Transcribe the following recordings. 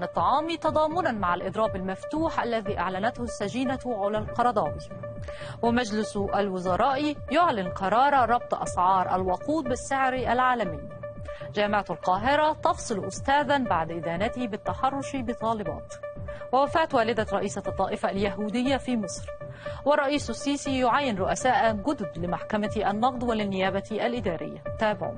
عن الطعام تضامنا مع الإضراب المفتوح الذي أعلنته السجينة علا القرضاوي. ومجلس الوزراء يعلن قرار ربط أسعار الوقود بالسعر العالمي. جامعة القاهرة تفصل أستاذا بعد إدانته بالتحرش بطالبات. ووفاة والدة رئيسة الطائفة اليهودية في مصر. والرئيس السيسي يعين رؤساء جدد لمحكمة النقد وللنيابة الإدارية. تابعوا.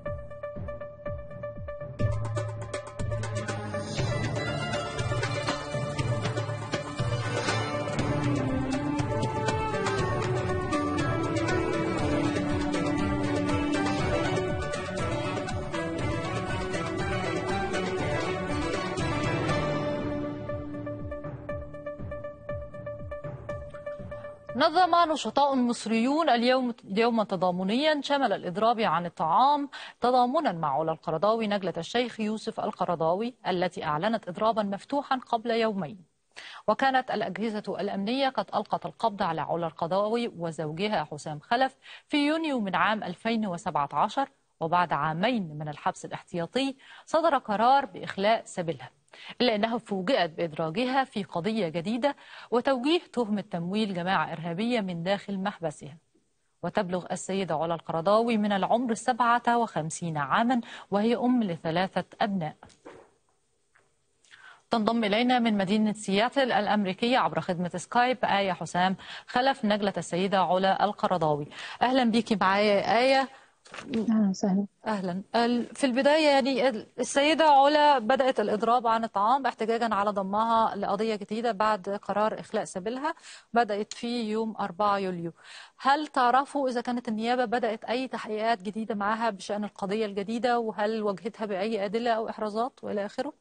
نظم نشطاء مصريون اليوم تضامنيا شمل الإضراب عن الطعام تضامنا مع علا القرضاوي نجلة الشيخ يوسف القرضاوي التي أعلنت إضرابا مفتوحا قبل يومين. وكانت الأجهزة الأمنية قد ألقت القبض على علا القرضاوي وزوجها حسام خلف في يونيو من عام 2017، وبعد عامين من الحبس الاحتياطي صدر قرار بإخلاء سبيلها، إلا أنها فوجئت بإدراجها في قضية جديدة وتوجيه تهمة تمويل جماعة إرهابية من داخل محبسها. وتبلغ السيدة علا القرضاوي من العمر 57 عاما وهي أم ل3 أبناء. تنضم إلينا من مدينة سياتل الأمريكية عبر خدمة سكايب آية حسام خلف نجلة السيدة علا القرضاوي. أهلا بيكي معايا آية. أهلا وسهلا. أهلا. في البداية يعني السيدة علا بدأت الإضراب عن الطعام احتجاجا على ضمها لقضية جديدة بعد قرار إخلاء سبيلها بدأت في يوم 4 يوليو. هل تعرفوا إذا كانت النيابة بدأت أي تحقيقات جديدة معها بشأن القضية الجديدة، وهل واجهتها بأي أدلة أو إحرازات وإلى آخره؟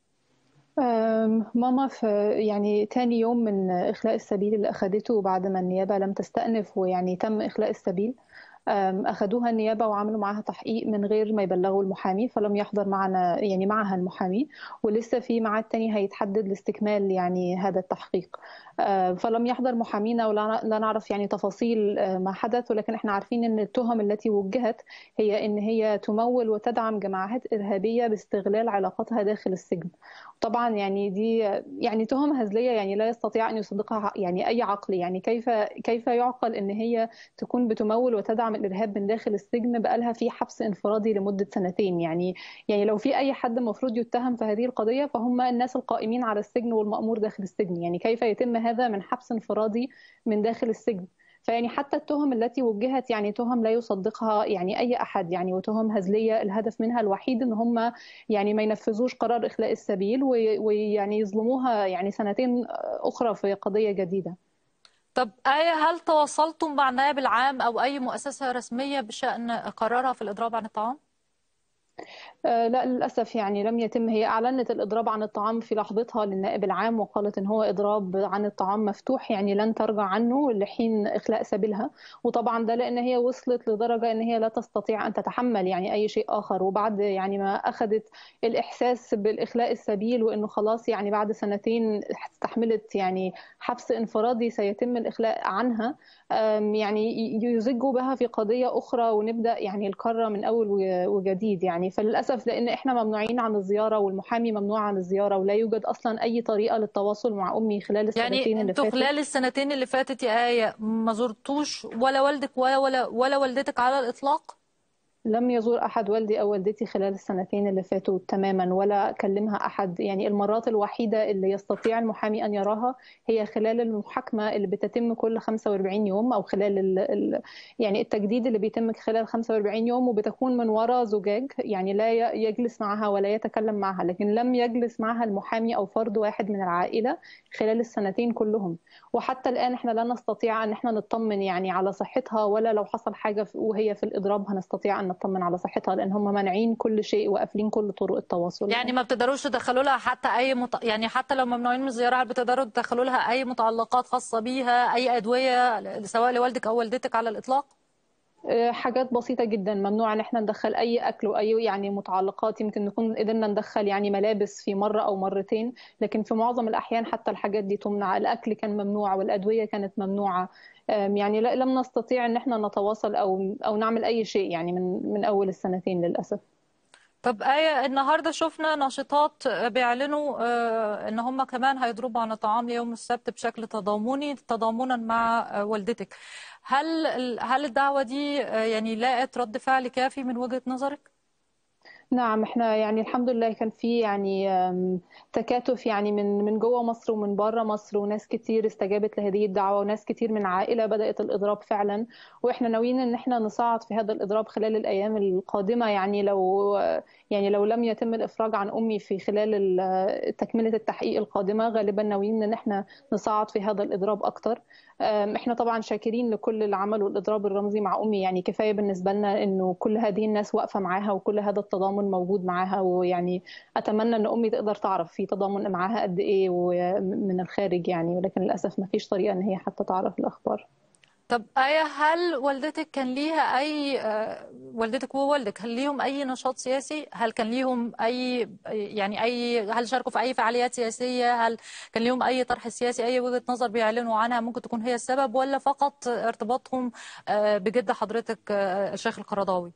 ماما في يعني تاني يوم من إخلاء السبيل اللي أخدته بعد ما النيابة لم تستأنف ويعني تم إخلاء السبيل، أخذوها النيابة وعملوا معها تحقيق من غير ما يبلغوا المحامي، فلم يحضر معنا يعني معها المحامي، ولسه في ميعاد تاني هيتحدد لاستكمال يعني هذا التحقيق. فلم يحضر محامينا ولا نعرف يعني تفاصيل ما حدث، ولكن احنا عارفين ان التهم التي وجهت هي ان هي تمول وتدعم جماعات إرهابية باستغلال علاقتها داخل السجن. طبعا يعني دي يعني تهم هزلية، يعني لا يستطيع ان يصدقها يعني اي عقل. يعني كيف يعقل ان هي تكون بتمول وتدعم الإرهاب من داخل السجن بقالها في حبس انفرادي لمدة 2 سنين؟ يعني لو في أي حد المفروض يتهم في هذه القضية فهم الناس القائمين على السجن والمأمور داخل السجن. يعني كيف يتم هذا من حبس انفرادي من داخل السجن؟ فيعني حتى التهم التي وجهت يعني تهم لا يصدقها يعني أي أحد، يعني وتهم هزلية الهدف منها الوحيد إن هم يعني ما ينفذوش قرار إخلاء السبيل ويعني يظلموها يعني 2 أخرى في قضية جديدة. طب آية، هل تواصلتم مع النائب العام أو أي مؤسسة رسمية بشأن قرارها في الإضراب عن الطعام؟ لا للأسف يعني لم يتم. هي أعلنت الإضراب عن الطعام في لحظتها للنائب العام وقالت إن هو إضراب عن الطعام مفتوح، يعني لن ترجع عنه لحين إخلاء سبيلها. وطبعا ده لأن هي وصلت لدرجة إن هي لا تستطيع أن تتحمل يعني أي شيء آخر، وبعد يعني ما أخذت الإحساس بالإخلاء السبيل وإنه خلاص يعني بعد 2 استحملت يعني حبس انفرادي سيتم الإخلاء عنها، يعني يزجوا بها في قضية أخرى ونبدأ يعني الكرة من أول وجديد. يعني فللأسف لأن إحنا ممنوعين عن الزيارة والمحامي ممنوع عن الزيارة، ولا يوجد أصلا أي طريقة للتواصل مع أمي خلال السنتين يعني اللي أنتوا فاتت. خلال السنتين اللي فاتت يا آية ما زرتوش ولا والدك ولا والدتك على الإطلاق؟ لم يزور أحد والدي أو والدتي خلال السنتين اللي فاتوا تماما، ولا كلمها أحد. يعني المرات الوحيدة اللي يستطيع المحامي أن يراها هي خلال المحاكمة اللي بتتم كل 45 يوم، أو خلال يعني التجديد اللي بيتم خلال 45 يوم، وبتكون من وراء زجاج يعني لا يجلس معها ولا يتكلم معها. لكن لم يجلس معها المحامي أو فرد واحد من العائلة خلال السنتين كلهم. وحتى الآن احنا لا نستطيع أن احنا نطمن يعني على صحتها، ولا لو حصل حاجة وهي في الإضراب هنستطيع أن نطمن على صحتها، لأن هم مانعين كل شيء وقافلين كل طرق التواصل. يعني ما بتقدروش تدخلوا لها حتى يعني حتى لو ممنوعين من الزيارة هل بتقدروا تدخلوا لها أي متعلقات خاصة بيها، أي أدوية سواء لوالدك أو والدتك على الإطلاق؟ حاجات بسيطة جدا. ممنوع ان احنا ندخل اي اكل واي يعني متعلقات. يمكن نكون قدرنا ندخل يعني ملابس في مرة او مرتين، لكن في معظم الاحيان حتى الحاجات دي تمنع. الاكل كان ممنوع والادوية كانت ممنوعة. يعني لم نستطيع ان احنا نتواصل او نعمل اي شيء يعني من اول السنتين للاسف. طب آية، النهارده شفنا ناشطات بيعلنوا ان هم كمان هيضربوا عن الطعام يوم السبت بشكل تضامني تضامنا مع والدتك. هل الدعوة دي يعني لاقت رد فعل كافي من وجهة نظرك؟ نعم، احنا يعني الحمد لله كان في يعني تكاتف يعني من جوه مصر ومن بره مصر، وناس كتير استجابت لهذه الدعوة، وناس كتير من عائلة بدأت الإضراب فعلا. واحنا ناويين ان احنا نصعد في هذا الإضراب خلال الأيام القادمة. يعني لو لم يتم الإفراج عن أمي في خلال تكملة التحقيق القادمة، غالبا ناويين ان احنا نصعد في هذا الإضراب أكتر. احنا طبعا شاكرين لكل العمل والإضراب الرمزي مع أمي. يعني كفاية بالنسبة لنا انه كل هذه الناس واقفة معاها وكل هذا التضامن موجود معاها. ويعني اتمنى ان امي تقدر تعرف في تضامن معاها قد ايه ومن الخارج يعني، ولكن للاسف ما فيش طريقة ان هي حتى تعرف الأخبار. طب آية، هل والدتك كان ليها والدتك ووالدك هل ليهم أي نشاط سياسي؟ هل كان ليهم هل شاركوا في أي فعاليات سياسية؟ هل كان ليهم أي طرح سياسي، أي وجهة نظر بيعلنوا عنها ممكن تكون هي السبب، ولا فقط ارتباطهم بجد حضرتك الشيخ القرضاوي؟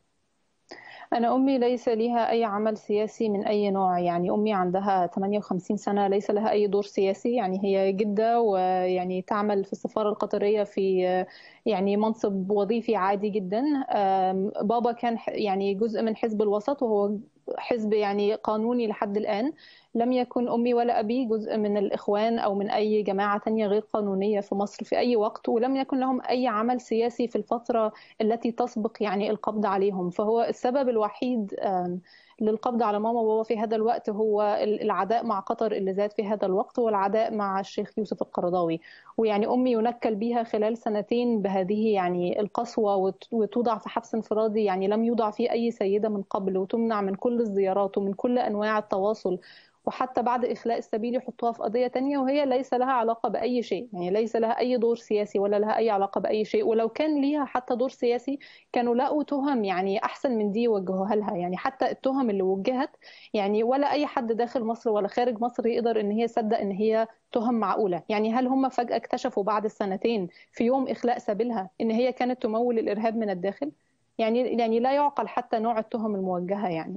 أنا أمي ليس لها أي عمل سياسي من أي نوع. يعني أمي عندها 58 سنة، ليس لها أي دور سياسي. يعني هي جدة، ويعني تعمل في السفارة القطرية في يعني منصب وظيفي عادي جدا. بابا كان يعني جزء من حزب الوسط، وهو حزب يعني قانوني لحد الآن. لم يكن أمي ولا أبي جزء من الإخوان أو من أي جماعة تانية غير قانونية في مصر في أي وقت، ولم يكن لهم أي عمل سياسي في الفترة التي تسبق يعني القبض عليهم. فهو السبب الوحيد للقبض على ماما وبابا في هذا الوقت هو العداء مع قطر اللي زاد في هذا الوقت، والعداء مع الشيخ يوسف القرضاوي. ويعني أمي ينكل بها خلال سنتين بهذه يعني القسوة، وتوضع في حبس انفرادي يعني لم يوضع فيه أي سيدة من قبل، وتمنع من كل الزيارات ومن كل أنواع التواصل. وحتى بعد إخلاء السبيل يحطوها في قضية تانية، وهي ليس لها علاقة بأي شيء. يعني ليس لها أي دور سياسي ولا لها أي علاقة بأي شيء. ولو كان ليها حتى دور سياسي كانوا لقوا تهم يعني أحسن من دي وجهوها لها. يعني حتى التهم اللي وجهت يعني ولا أي حد داخل مصر ولا خارج مصر يقدر إن هي يصدق إن هي تهم معقولة. يعني هل هم فجأة اكتشفوا بعد السنتين في يوم إخلاء سبيلها إن هي كانت تمول الإرهاب من الداخل؟ يعني لا يعقل حتى نوع التهم الموجهة يعني.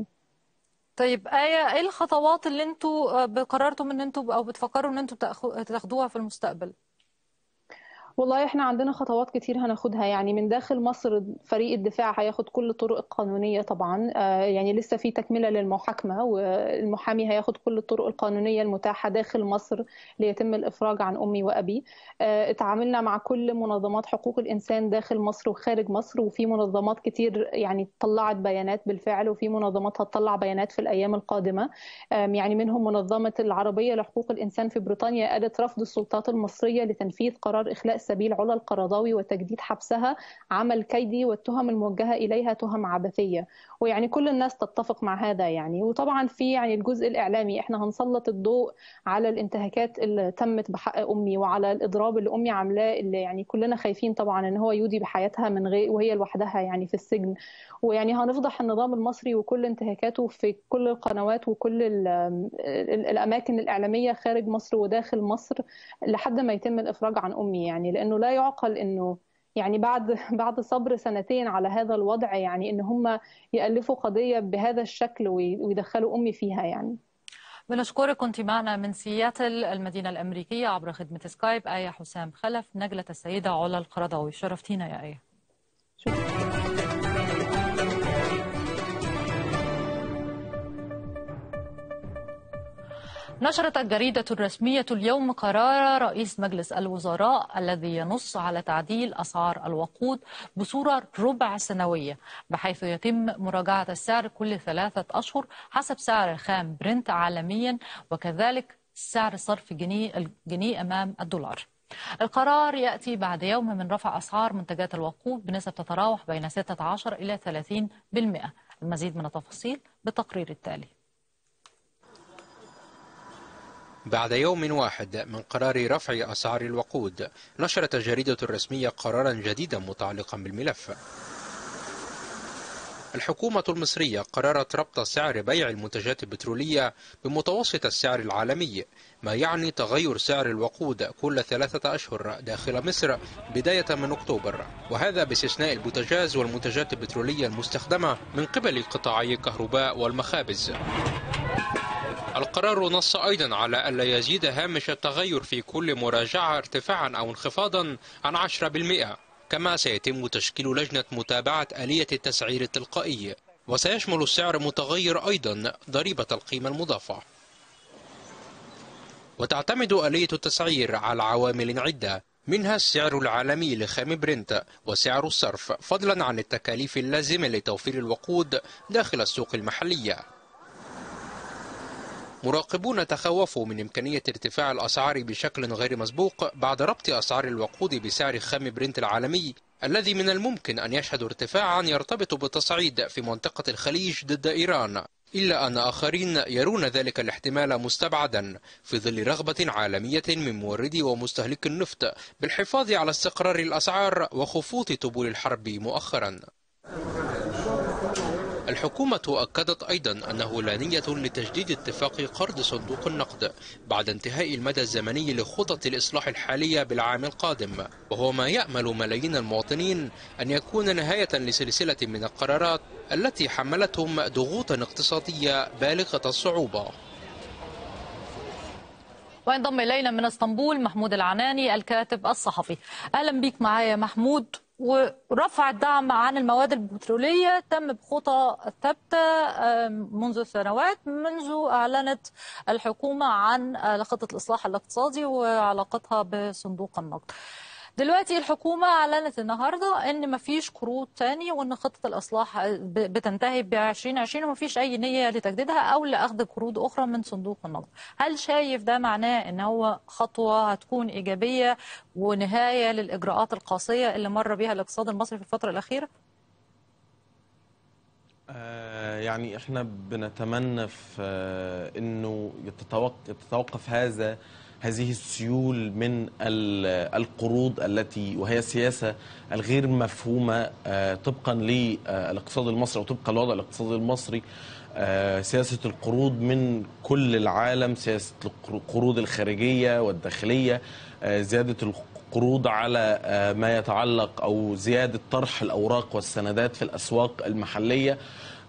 طيب آية، ايه الخطوات اللي انتوا قررتم ان انتوا او بتفكروا ان انتوا تاخدوها في المستقبل؟ والله احنا عندنا خطوات كتير هناخدها. يعني من داخل مصر فريق الدفاع هياخد كل الطرق القانونية طبعا. يعني لسه في تكملة للمحاكمة، والمحامي هياخد كل الطرق القانونية المتاحة داخل مصر ليتم الإفراج عن أمي وأبي. اتعاملنا مع كل منظمات حقوق الإنسان داخل مصر وخارج مصر، وفي منظمات كتير يعني طلعت بيانات بالفعل، وفي منظمات هتطلع بيانات في الأيام القادمة. يعني منهم منظمة العربية لحقوق الإنسان في بريطانيا قالت رفض السلطات المصرية لتنفيذ قرار إخلاء سبيل علا القرضاوي وتجديد حبسها عمل كيدي، والتهم الموجهة إليها تهم عبثية. ويعني كل الناس تتفق مع هذا يعني. وطبعا في يعني الجزء الإعلامي احنا هنسلط الضوء على الانتهاكات اللي تمت بحق أمي، وعلى الإضراب اللي أمي عاملاه، اللي يعني كلنا خايفين طبعا إن هو يودي بحياتها من غير وهي لوحدها يعني في السجن. ويعني هنفضح النظام المصري وكل انتهاكاته في كل القنوات وكل الأماكن الإعلامية خارج مصر وداخل مصر لحد ما يتم الإفراج عن أمي. يعني لأنه لا يعقل إنه يعني بعد صبر سنتين على هذا الوضع يعني إن هم يألفوا قضية بهذا الشكل ويدخلوا أمي فيها يعني. بنشكرك، كنت معنا من سياتل المدينة الأمريكية عبر خدمة سكايب آية حسام خلف، نجلة السيدة علا القرضاوي. شرفتينا يا آية. شكرا. نشرت الجريدة الرسمية اليوم قرار رئيس مجلس الوزراء الذي ينص على تعديل أسعار الوقود بصورة ربع سنوية، بحيث يتم مراجعة السعر كل 3 أشهر حسب سعر الخام برنت عالميا، وكذلك سعر صرف الجنيه أمام الدولار. القرار يأتي بعد يوم من رفع أسعار منتجات الوقود بنسب تتراوح بين 16 إلى 30%. المزيد من التفاصيل بالتقرير التالي. بعد يوم واحد من قرار رفع أسعار الوقود، نشرت الجريدة الرسمية قرارا جديدا متعلقا بالملف. الحكومة المصرية قررت ربط سعر بيع المنتجات البترولية بمتوسط السعر العالمي، ما يعني تغير سعر الوقود كل 3 أشهر داخل مصر بداية من أكتوبر، وهذا باستثناء البوتاجاز والمنتجات البترولية المستخدمة من قبل قطاعي الكهرباء والمخابز. القرار نص أيضا على ألا يزيد هامش التغير في كل مراجعة ارتفاعا أو انخفاضا عن 10%، كما سيتم تشكيل لجنة متابعة آلية التسعير التلقائي، وسيشمل السعر متغير أيضا ضريبة القيمة المضافة. وتعتمد آلية التسعير على عوامل عدة، منها السعر العالمي لخام برنت وسعر الصرف، فضلا عن التكاليف اللازمة لتوفير الوقود داخل السوق المحلية. مراقبون تخوفوا من إمكانية ارتفاع الأسعار بشكل غير مسبوق بعد ربط أسعار الوقود بسعر خام برنت العالمي، الذي من الممكن أن يشهد ارتفاعا يرتبط بالتصعيد في منطقة الخليج ضد إيران، إلا أن آخرين يرون ذلك الاحتمال مستبعدا في ظل رغبة عالمية من موردي ومستهلكي النفط بالحفاظ على استقرار الأسعار وخفوض طبول الحرب مؤخرا. الحكومة أكدت أيضا أنه لا نية لتجديد اتفاق قرض صندوق النقد بعد انتهاء المدى الزمني لخطط الإصلاح الحالية بالعام القادم، وهو ما يأمل ملايين المواطنين أن يكون نهاية لسلسلة من القرارات التي حملتهم ضغوطا اقتصادية بالغة الصعوبة. وينضم إلينا من اسطنبول محمود العناني الكاتب الصحفي. أهلا بك معايا محمود. ورفع الدعم عن المواد البترولية تم بخطى ثابتة منذ سنوات، منذ أعلنت الحكومة عن خطة الإصلاح الاقتصادي وعلاقتها بصندوق النقد. دلوقتي الحكومة أعلنت النهاردة أن مفيش قروض تاني، وأن خطة الإصلاح بتنتهي ب 2020 ومفيش أي نية لتجديدها أو لأخذ قروض أخرى من صندوق النقد. هل شايف ده معناه أن هو خطوة هتكون إيجابية ونهاية للإجراءات القاسية اللي مر بها الاقتصاد المصري في الفترة الأخيرة؟ يعني احنا بنتمنى في انه يتوقف هذه السيول من القروض التي وهي السياسة الغير مفهومة طبقا للاقتصاد المصري وطبقا للوضع الاقتصادي المصري. سياسة القروض من كل العالم، سياسة القروض الخارجية والداخلية، زيادة القروض على ما يتعلق أو زيادة طرح الأوراق والسندات في الأسواق المحلية،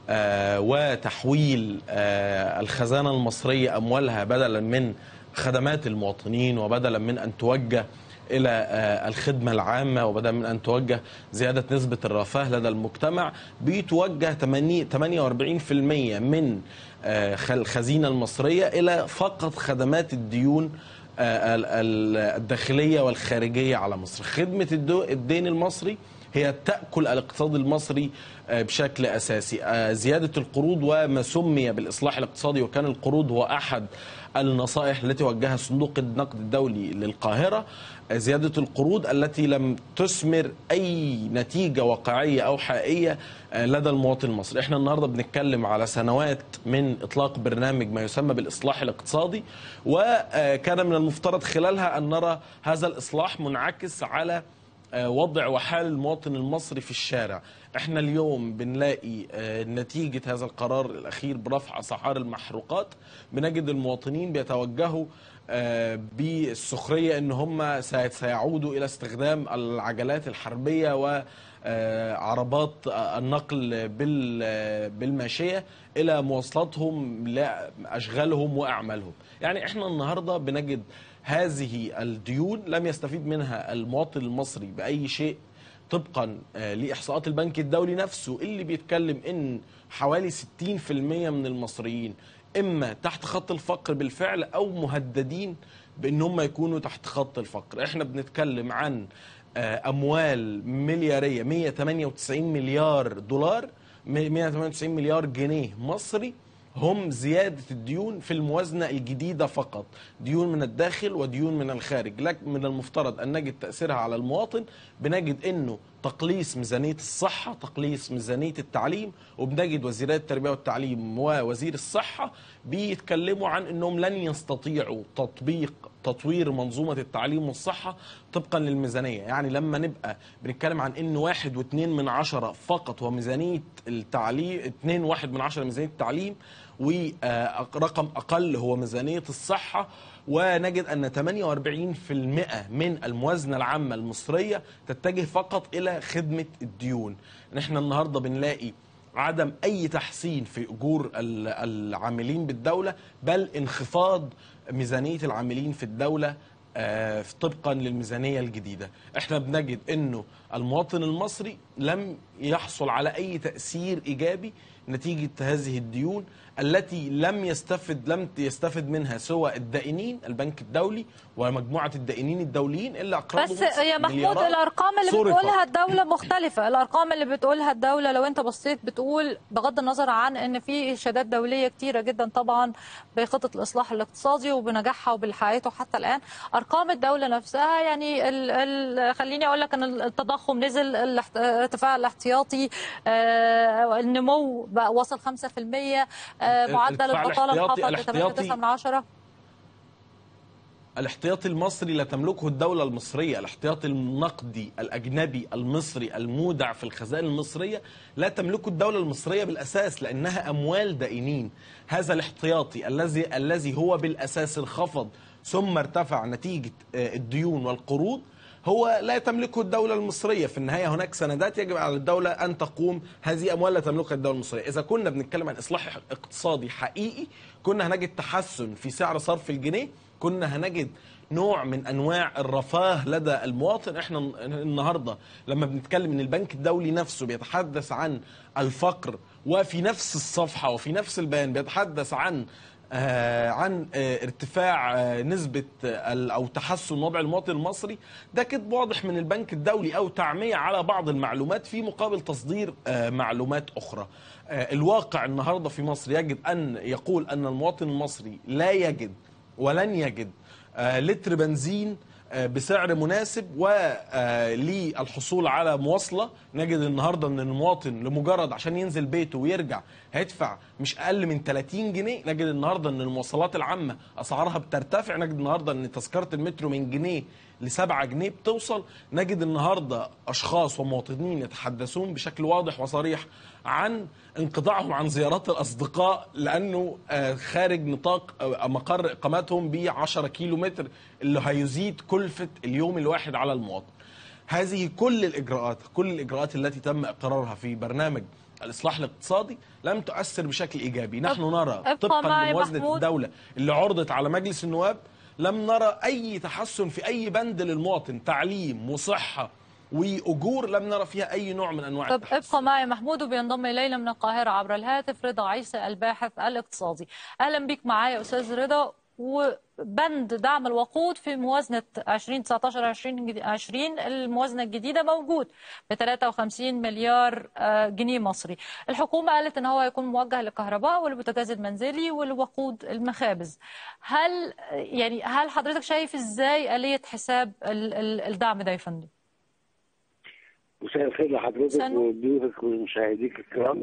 وتحويل الخزانة المصرية أموالها بدلا من خدمات المواطنين وبدلا من أن توجه إلى الخدمة العامة وبدلا من أن توجه زيادة نسبة الرفاه لدى المجتمع، بيتوجه 48% من الخزينة المصرية إلى فقط خدمات الديون الداخلية والخارجية على مصر. خدمة الدين المصري هي تأكل الاقتصاد المصري بشكل أساسي. زيادة القروض وما سمي بالإصلاح الاقتصادي، وكان القروض هو أحد النصائح التي وجهها صندوق النقد الدولي للقاهرة، زيادة القروض التي لم تثمر أي نتيجة واقعية أو حقيقية لدى المواطن المصري. احنا النهاردة بنتكلم على سنوات من إطلاق برنامج ما يسمى بالإصلاح الاقتصادي، وكان من المفترض خلالها أن نرى هذا الإصلاح منعكس على وضع وحال المواطن المصري في الشارع. احنا اليوم بنلاقي نتيجة هذا القرار الأخير برفع أسعار المحروقات، بنجد المواطنين بيتوجهوا بالسخرية ان هم سيعودوا إلى استخدام العجلات الحربية وعربات النقل بالماشية إلى مواصلاتهم لأشغالهم وأعمالهم. يعني احنا النهاردة بنجد هذه الديون لم يستفيد منها المواطن المصري بأي شيء، طبقا لإحصاءات البنك الدولي نفسه اللي بيتكلم إن حوالي 60% من المصريين إما تحت خط الفقر بالفعل أو مهددين بأن هم يكونوا تحت خط الفقر. إحنا بنتكلم عن أموال مليارية، 198 مليار دولار، 198 مليار جنيه مصري هم زيادة الديون في الموازنة الجديدة فقط، ديون من الداخل وديون من الخارج. لكن من المفترض أن نجد تأثيرها على المواطن، بنجد أنه تقليص ميزانية الصحة، تقليص ميزانية التعليم، وبنجد وزيرات التربية والتعليم ووزير الصحة بيتكلموا عن أنهم لن يستطيعوا تطوير منظومة التعليم والصحة طبقا للميزانية. يعني لما نبقى بنتكلم عن أن 1.2 فقط هو ميزانية التعليم، 2.1 ميزانية التعليم، ورقم أقل هو ميزانية الصحة، ونجد أن 48% من الموازنة العامة المصرية تتجه فقط إلى خدمة الديون. نحن النهاردة بنلاقي عدم أي تحسين في أجور العاملين بالدولة، بل انخفاض ميزانية العاملين في الدولة طبقا للميزانية الجديدة. احنا بنجد أنه المواطن المصري لم يحصل على أي تأثير إيجابي نتيجة هذه الديون التي لم يستفد منها سوى الدائنين، البنك الدولي ومجموعة الدائنين الدوليين اللي أقرضوا بس يا محمود الأرقام اللي بتقولها الدولة مختلفة. الأرقام اللي بتقولها الدولة لو أنت بصيت بتقول بغض النظر عن أن في إشادات دولية كتيرة جدا طبعا بخطة الإصلاح الاقتصادي وبنجاحها وبالحياته حتى الآن، أرقام الدولة نفسها يعني خليني أقول لك أن التضخم نزل، الارتفاع الاحتياطي، النمو بقى وصل 5%، معدل البطالة انخفض ل 8.9%. الاحتياطي المصري لا تملكه الدولة المصرية، الاحتياطي النقدي الأجنبي المصري المودع في الخزائن المصرية لا تملكه الدولة المصرية بالأساس، لأنها أموال دائنين. هذا الاحتياطي الذي هو بالأساس انخفض ثم ارتفع نتيجة الديون والقروض هو لا تملكه الدولة المصرية. في النهاية هناك سندات يجب على الدولة أن تقوم، هذه أموال لا تملكها الدولة المصرية. إذا كنا بنتكلم عن إصلاح اقتصادي حقيقي كنا هنجد تحسن في سعر صرف الجنيه، كنا هنجد نوع من أنواع الرفاه لدى المواطن. احنا النهاردة لما بنتكلم ان البنك الدولي نفسه بيتحدث عن الفقر، وفي نفس الصفحة وفي نفس البيان بيتحدث عن ارتفاع نسبة أو تحسن وضع المواطن المصري، ده كده واضح من البنك الدولي أو تعمية على بعض المعلومات في مقابل تصدير معلومات أخرى. الواقع النهاردة في مصر يجب أن يقول أن المواطن المصري لا يجد ولن يجد لتر بنزين بسعر مناسب وللحصول على مواصلة. نجد النهاردة أن المواطن لمجرد عشان ينزل بيته ويرجع هيدفع مش أقل من 30 جنيه. نجد النهاردة أن المواصلات العامة أسعارها بترتفع، نجد النهاردة أن تذكرة المترو من جنيه ل7 جنيه بتوصل. نجد النهاردة أشخاص ومواطنين يتحدثون بشكل واضح وصريح عن انقطاعهم عن زيارات الأصدقاء لأنه خارج نطاق مقر إقامتهم ب10 كيلو متر، اللي هيزيد كلفة اليوم الواحد على المواطن. هذه كل الإجراءات التي تم إقرارها في برنامج الإصلاح الاقتصادي لم تؤثر بشكل إيجابي. نحن نرى طبقا لموازنة الدولة اللي عرضت على مجلس النواب لم نرى أي تحسن في أي بند للمواطن، تعليم وصحة وأجور لم نرى فيها أي نوع من أنواع التحسن. ابقى معي محمود، وبينضم إلينا من القاهرة عبر الهاتف رضا عيسى الباحث الاقتصادي. أهلا بك معايا أستاذ رضا. وبند دعم الوقود في موازنة 2019-2020 الموازنة الجديدة موجود ب 53 مليار جنيه مصري. الحكومة قالت ان هو هيكون موجه للكهرباء والبوتاجاز المنزلي والوقود المخابز. هل حضرتك شايف ازاي آلية حساب الدعم ده يا فندم؟ مساء الخير لحضرتك وضيوفك ومشاهديك الكرام.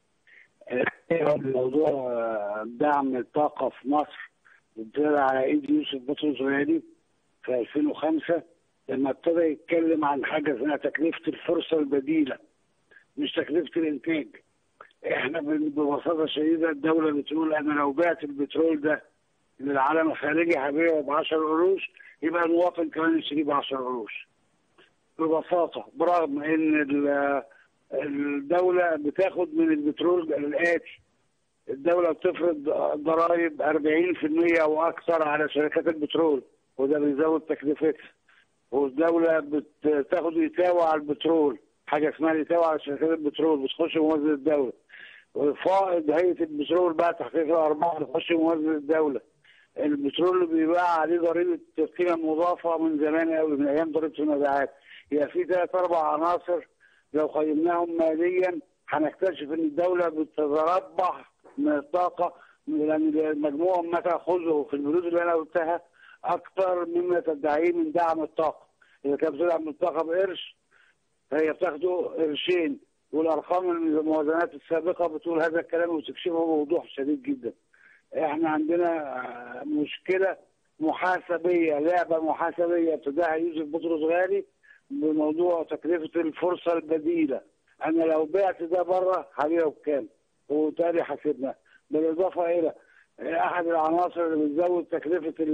موضوع دعم الطاقة في مصر ابتدى على ايد يوسف بطرس غالي في 2005 لما ابتدى يتكلم عن حاجه اسمها تكلفه الفرصه البديله مش تكلفه الانتاج. احنا ببساطه شديده الدوله بتقول انا لو بعت البترول ده للعالم الخارجي هبيعه ب10 قروش، يبقى المواطن كمان يشتريه ب10 قروش. ببساطه برغم ان الدوله بتاخد من البترول الاتي: الدولة بتفرض ضرائب 40% أو أكثر على شركات البترول وده بيزود تكلفتها، والدولة بتاخد إتاوة على البترول، حاجة اسمها الإتاوة على شركات البترول بتخش موازنة الدولة، وفائض هيئة البترول بقى تحقيق الأرباح بتخش موازنة الدولة. البترول اللي بيباع عليه ضريبة قيمة مضافة من زمان قوي من أيام ضريبة المبيعات. هي في 3-4 عناصر لو قيمناهم ماليا هنكتشف إن الدولة بتتربح من الطاقة، لأن المجموع ما تأخذه في البنود اللي أنا قلتها أكثر مما تدعيه من دعم الطاقة. إذا كانت بتدعم الطاقة بقرش هي بتاخده قرشين، والارقام الموازنات السابقه بتقول هذا الكلام وتكشفه بوضوح شديد جدا. احنا عندنا مشكله محاسبيه، لعبه محاسبيه ابتداها يوسف بطرس غالي بموضوع تكلفه الفرصه البديله. انا لو بعت ده بره هبيعه بكام؟ وتالي حاسبنا. بالاضافه الى احد العناصر اللي بتزود تكلفه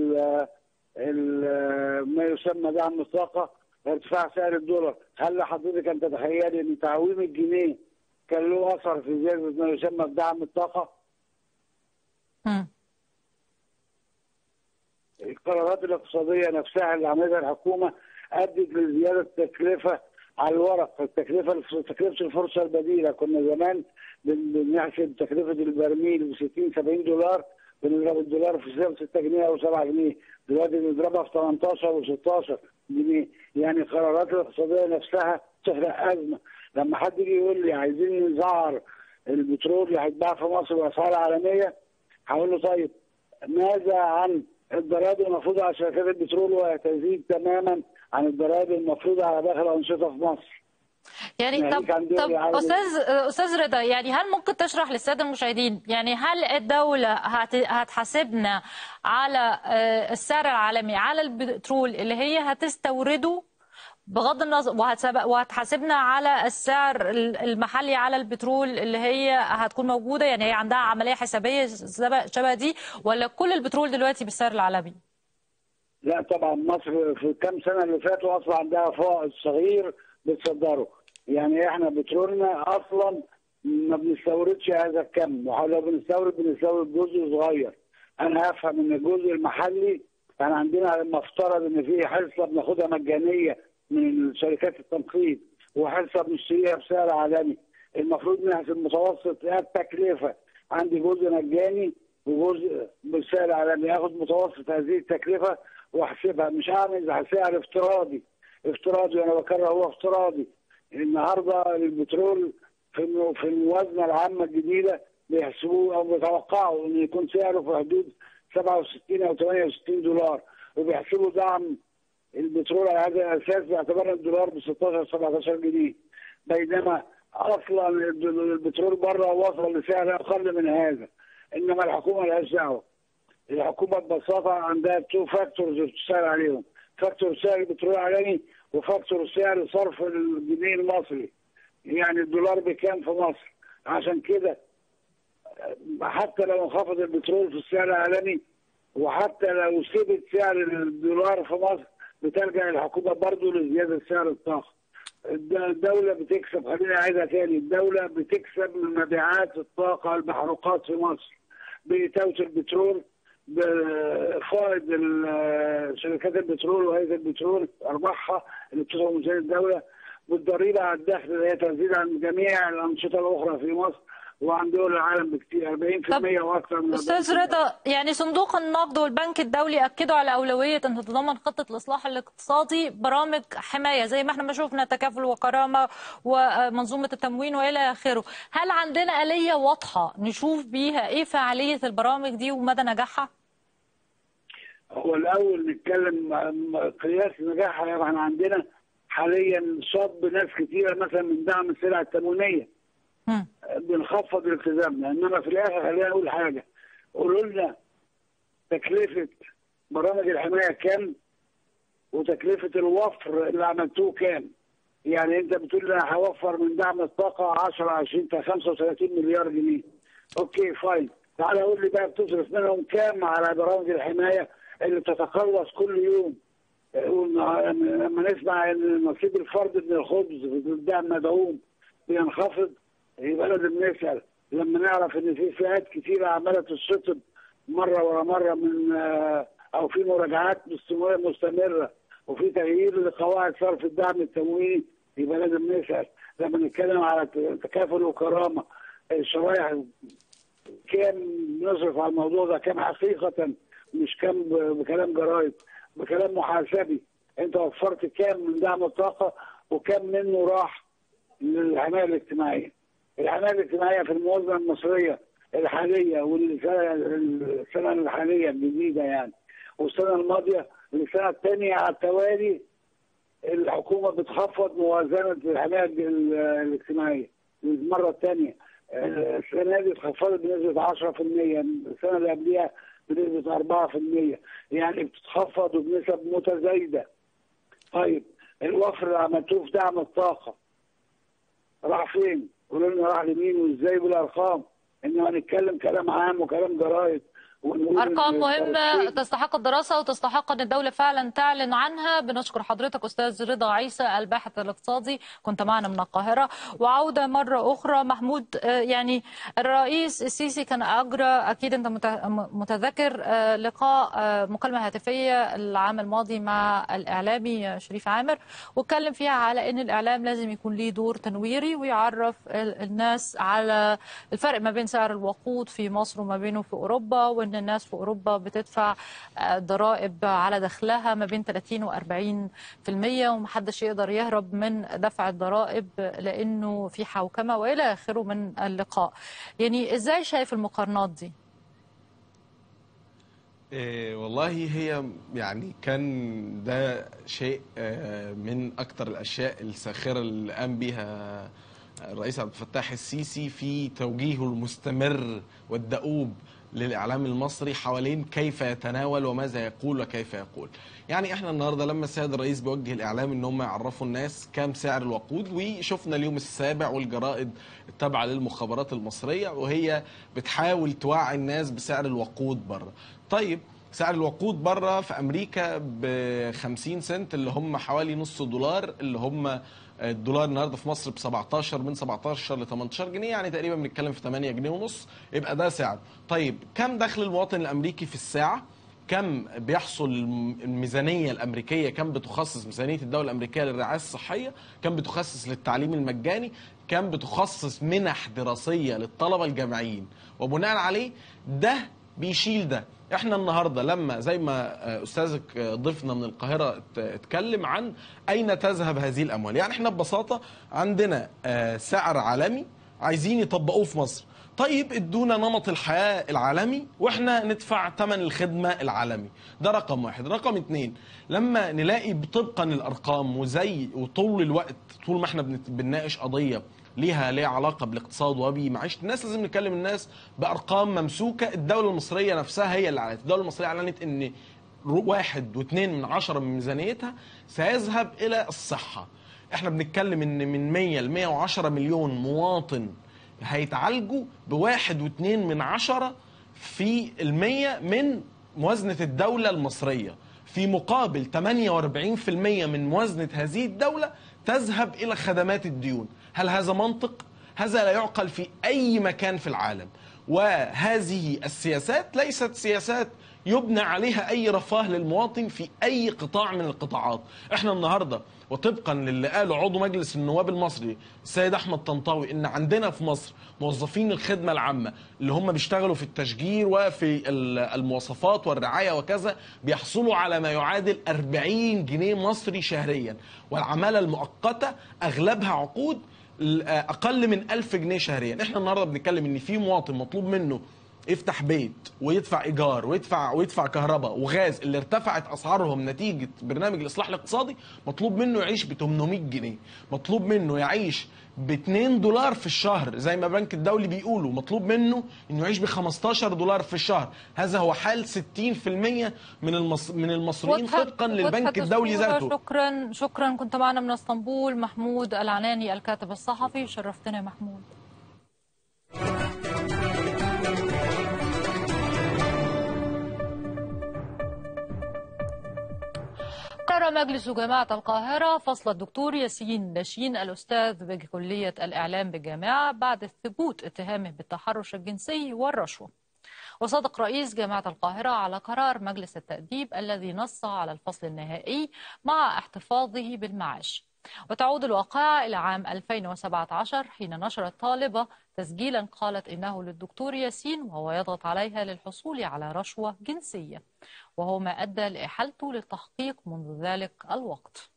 ما يسمى دعم الطاقه ارتفاع سعر الدولار. هل حضرتك انت تتخيلي ان تعويم الجنيه كان له اثر في زياده ما يسمى بدعم الطاقه؟ القرارات الاقتصاديه نفسها اللي عملتها الحكومه ادت لزياده التكلفه على الورق. تكلفه الفرصه البديله، كنا زمان بنحسب تكلفه البرميل ب 60 70 دولار، بنضرب الدولار في 6 جنيه او 7 جنيه، دلوقتي بنضربها في 18 و16 جنيه. يعني القرارات الاقتصاديه نفسها تخلق ازمه. لما حد يجي يقول لي عايزين نسعر البترول اللي هيتباع في مصر باسعار عالميه، هقول له طيب ماذا عن الضرائب المفروضه على شركات البترول؟ وتزيد تماما عن الضرائب المفروضه على باقي الانشطه في مصر. يعني طب استاذ رضا، يعني هل ممكن تشرح للساده المشاهدين، يعني هل الدوله هتحاسبنا على السعر العالمي على البترول اللي هي هتستورده بغض النظر، وهتحاسبنا على السعر المحلي على البترول اللي هي هتكون موجوده؟ يعني هي عندها عمليه حسابيه شبه دي، ولا كل البترول دلوقتي بالسعر العالمي؟ لا طبعا، مصر في الكام سنه اللي فاتوا اصلا عندها فائض صغير بتصدره. يعني احنا بترولنا اصلا ما بنستوردش هذا الكم، ولو بنستورد جزء صغير. انا افهم ان الجزء المحلي يعني عندنا المفترض ان في حصه بناخدها مجانيه من شركات التنقيب وحصه بنشتريها بسعر عالمي. المفروض نحسب متوسط التكلفه، عندي جزء مجاني وجزء بالسعر العالمي، اخد متوسط هذه التكلفه واحسبها، مش هعمل سعر افتراضي. انا بكرر هو افتراضي. النهارده البترول في الموازنه العامه الجديده بيحسبوه او بيتوقعوا ان يكون سعره في حدود 67 او 68 دولار، وبيحسبوا دعم البترول على هذا الاساس باعتبار الدولار ب 16 17 جنيه، بينما اصلا البترول بره وصل لسعر اقل من هذا. انما الحكومه لهاش دعوه. الحكومه ببساطه عندها تو فاكتورز بتشتغل عليهم، فاكتور سعر البترول العالمي وفاكتور سعر صرف الجنيه المصري. يعني الدولار بكام في مصر؟ عشان كده حتى لو انخفض البترول في السعر العالمي وحتى لو ثبت سعر الدولار في مصر بتلجأ الحكومه برضه لزياده سعر الطاقه. الدوله بتكسب، خليني اعيدها تاني، الدوله بتكسب من مبيعات الطاقه المحروقات في مصر بتوت البترول، بفائض شركات البترول وهيئه البترول ارباحها اللي بتدخل ميزان الدوله، بالضريبه على الدخل اللي هي تزيد عن جميع الانشطه الاخرى في مصر وعن دول العالم بكتير 40% واكثر من. استاذ رضا، يعني صندوق النقد والبنك الدولي اكدوا على اولويه ان تتضمن خطه الاصلاح الاقتصادي برامج حمايه زي ما احنا ما شفنا تكافل وكرامه ومنظومه التموين والى اخره. هل عندنا آلية واضحه نشوف بيها ايه فعاليه البرامج دي ومدى نجاحها؟ هو الاول نتكلم قياس نجاحها. يعني احنا عندنا حاليا صب ناس كثيره مثلا من دعم السلع التموينيه، بنخفض التزامنا. انما في الاخر خلينا اقول حاجه، قولوا لنا تكلفه برامج الحمايه كام وتكلفه الوفر اللي عملتوه كام. يعني انت بتقول انا هوفر من دعم الطاقه 10 20 35 مليار جنيه، اوكي فاين، تعالى قول لي بقى بتصرف منهم كام على برامج الحمايه اللي بتتقلص كل يوم. لما نسمع ان نصيب الفرد من الخبز في الدعم مدعوم بينخفض، يبقى لازم نسال. لما نعرف ان في فئات كثيره عماله تشطب مره ورا مره من او في مراجعات مستمره وفي تغيير لقواعد صرف الدعم التمويني، يبقى لازم نسال. لما نتكلم على تكافل وكرامه، الشرايح كام نصرف على الموضوع ده، كام حقيقه، مش كام بكلام جرايد، بكلام محاسبي. انت وفرت كام من دعم الطاقه وكام منه راح للحمايه الاجتماعيه. الحمايه الاجتماعيه في الموازنه المصريه الحاليه والسنه الحاليه الجديده يعني والسنه الماضيه السنه الثانيه على التوالي الحكومه بتخفض موازنه الحمايه الاجتماعيه للمره الثانيه. السنه دي اتخفضت بنسبه 10%، السنه اللي قبلها بنسبه 4%، يعني بتتخفض بنسب متزايده. طيب الوفر اللي عملتوه في دعم الطاقه راح فين؟ قولوا لنا راح لمين وازاي بالارقام؟ انما نتكلم كلام عام وكلام جرايد ونقول أرقام مهمة تستحق الدراسة وتستحق أن الدولة فعلا تعلن عنها. بنشكر حضرتك أستاذ رضا عيسى الباحث الاقتصادي، كنت معنا من القاهرة. وعودة مرة أخرى محمود، يعني الرئيس السيسي كان أجرى، أكيد أنت متذكر، لقاء مكالمة هاتفية العام الماضي مع الإعلامي شريف عامر، واتكلم فيها على أن الإعلام لازم يكون ليه دور تنويري ويعرف الناس على الفرق ما بين سعر الوقود في مصر وما بينه في أوروبا، وأن الناس في أوروبا بتدفع ضرائب على دخلها ما بين 30 و 40%، ومحدش يقدر يهرب من دفع الضرائب لأنه في حوكمة وإلى آخره من اللقاء. يعني إزاي شايف المقارنات دي؟ والله هي يعني كان ده شيء من أكتر الأشياء الساخرة اللي قام بها الرئيس عبد الفتاح السيسي في توجيهه المستمر والدؤوب للإعلام المصري حوالين كيف يتناول وماذا يقول وكيف يقول. يعني احنا النهارده لما السيد الرئيس بيوجه الإعلام ان هم يعرفوا الناس كام سعر الوقود، وشفنا اليوم السابع والجرائد التابعة للمخابرات المصرية وهي بتحاول توعي الناس بسعر الوقود بره. طيب سعر الوقود بره في أمريكا ب 50 سنت اللي هم حوالي نص دولار، اللي هم الدولار النهارده في مصر ب 17، من 17 ل 18 جنيه، يعني تقريبا بنتكلم في 8 جنيه ونص، يبقى ده سعر. طيب كم دخل المواطن الامريكي في الساعه؟ كم بيحصل الميزانيه الامريكيه، كم بتخصص ميزانيه الدوله الامريكيه للرعايه الصحيه، كم بتخصص للتعليم المجاني، كم بتخصص منح دراسيه للطلبه الجامعيين، وبناء عليه ده بيشيل ده. احنا النهارده لما زي ما استاذك ضيفنا من القاهره اتكلم عن اين تذهب هذه الاموال، يعني احنا ببساطه عندنا سعر عالمي عايزين يطبقوه في مصر. طيب ادونا نمط الحياه العالمي واحنا ندفع ثمن الخدمه العالمي. ده رقم واحد. رقم اتنين، لما نلاقي طبقا الارقام وطول الوقت طول ما احنا بنناقش قضيه ليها علاقه بالاقتصاد وبمعيشه الناس، لازم نكلم الناس بارقام ممسوكه. الدوله المصريه نفسها هي اللي اعلنت، الدوله المصريه اعلنت ان 1.2 من ميزانيتها سيذهب الى الصحه. احنا بنتكلم ان من 100 ل 110 مليون مواطن هيتعالجوا ب1.2 في المية من موازنه الدوله المصريه، في مقابل 48% من موازنه هذه الدوله تذهب الى خدمات الديون. هل هذا منطق؟ هذا لا يعقل في أي مكان في العالم. وهذه السياسات ليست سياسات يبنى عليها أي رفاه للمواطن في أي قطاع من القطاعات. احنا النهاردة وطبقا للي قاله عضو مجلس النواب المصري السيد أحمد طنطاوي إن عندنا في مصر موظفين الخدمة العامة اللي هم بيشتغلوا في التشجير وفي المواصفات والرعاية وكذا بيحصلوا على ما يعادل 40 جنيه مصري شهريا، والعمالة المؤقتة أغلبها عقود أقل من 1000 جنيه شهريا. احنا النهاردة بنتكلم إن في مواطن مطلوب منه يفتح بيت ويدفع ايجار ويدفع كهرباء وغاز اللي ارتفعت اسعارهم نتيجه برنامج الاصلاح الاقتصادي، مطلوب منه يعيش ب 800 جنيه، مطلوب منه يعيش ب 2 دولار في الشهر زي ما البنك الدولي بيقولوا، مطلوب منه انه يعيش ب 15 دولار في الشهر. هذا هو حال 60% من المصريين طبقا للبنك الدولي ذاته. شكرا. كنت معنا من اسطنبول محمود العناني الكاتب الصحفي، شرفتنا يا محمود. قرر مجلس جامعة القاهرة فصل الدكتور ياسين لاشين الأستاذ بكلية الإعلام بالجامعة بعد ثبوت اتهامه بالتحرش الجنسي والرشوة. وصدق رئيس جامعة القاهرة على قرار مجلس التأديب الذي نص على الفصل النهائي مع احتفاظه بالمعاش. وتعود الواقعة إلى عام 2017 حين نشرت طالبة تسجيلا قالت إنه للدكتور ياسين وهو يضغط عليها للحصول على رشوة جنسية، وهو ما أدى لإحالته للتحقيق منذ ذلك الوقت.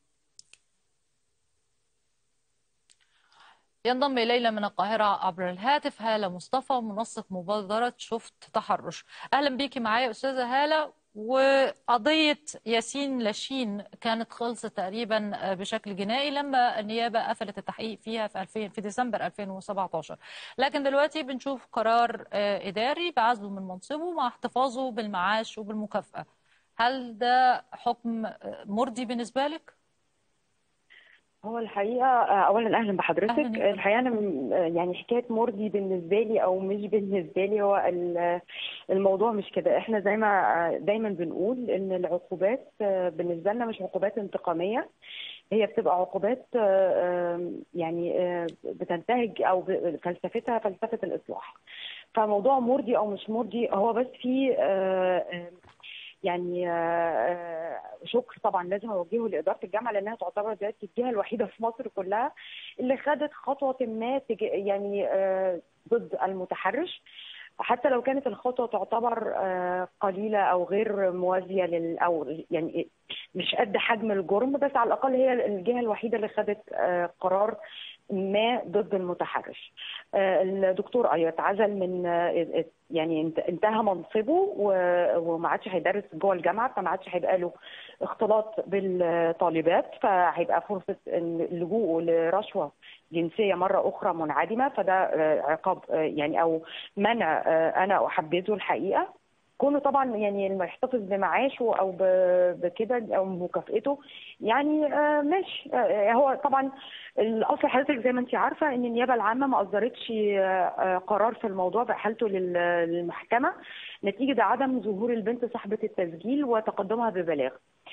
ينضم إلينا من القاهرة عبر الهاتف هالة مصطفى منسق مبادرة شفت تحرش. أهلا بيكي معايا أستاذة هالة، وقضية ياسين لاشين كانت خلصت تقريبا بشكل جنائي لما النيابة قفلت التحقيق فيها في ديسمبر 2017. لكن دلوقتي بنشوف قرار إداري بعزله من منصبه مع احتفاظه بالمعاش وبالمكافأة. هل ده حكم مرضي بالنسبة لك؟ هو الحقيقة أولا أهلا بحضرتك. أهلا. الحقيقة أنا يعني حكاية مرضي بالنسبة لي أو مش بالنسبة لي، هو الموضوع مش كده. إحنا زي ما دايما بنقول إن العقوبات بالنسبة لنا مش عقوبات انتقامية، هي بتبقى عقوبات يعني بتنتهج أو فلسفتها فلسفة الإصلاح. فموضوع مرضي أو مش مرضي هو بس في يعني شكر طبعا لازم اوجهه لاداره الجامعه، لانها تعتبر دلوقتي الجهه الوحيده في مصر كلها اللي خدت خطوه ما يعني ضد المتحرش، حتى لو كانت الخطوه تعتبر قليله او غير موازيه او يعني مش قد حجم الجرم، بس على الاقل هي الجهه الوحيده اللي خدت قرار ما ضد المتحرش. الدكتور ايوه اتعزل من يعني انتهى منصبه وما عادش هيدرس جوه الجامعه، فما عادش هيبقى له اختلاط بالطالبات، فهيبقى فرصه لجوءه لرشوه جنسيه مره اخرى منعدمه، فده عقاب يعني او منع انا احبذه الحقيقه. كونه طبعا يعني يحتفظ بمعاشه او بكده او مكافئته يعني ماشي. هو طبعا الاصل حضرتك زي ما انت عارفه ان النيابه العامه ما اصدرتش قرار في الموضوع باحالته للمحكمه نتيجه عدم ظهور البنت صاحبه التسجيل وتقدمها ببلاغ.